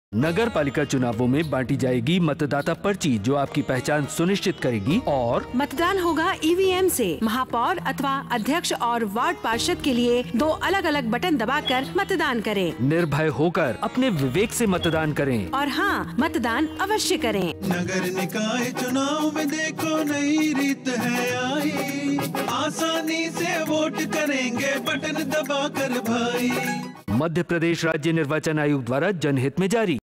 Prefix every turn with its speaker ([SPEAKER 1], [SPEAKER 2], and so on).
[SPEAKER 1] नगर पालिका चुनावों में बांटी जाएगी मतदाता पर्ची जो आपकी पहचान सुनिश्चित करेगी और
[SPEAKER 2] मतदान होगा ईवीएम से। महापौर अथवा अध्यक्ष और वार्ड पार्षद के लिए 2 अलग-अलग बटन दबाकर मतदान करें।
[SPEAKER 1] निर्भय होकर अपने विवेक से मतदान करें
[SPEAKER 2] और हाँ, मतदान अवश्य करें।
[SPEAKER 3] नगर निकाय चुनाव में देखो नई रीत है आई, आसानी से वोट करेंगे बटन दबाकर भाई।
[SPEAKER 1] मध्य प्रदेश राज्य निर्वाचन आयोग द्वारा जनहित में जारी।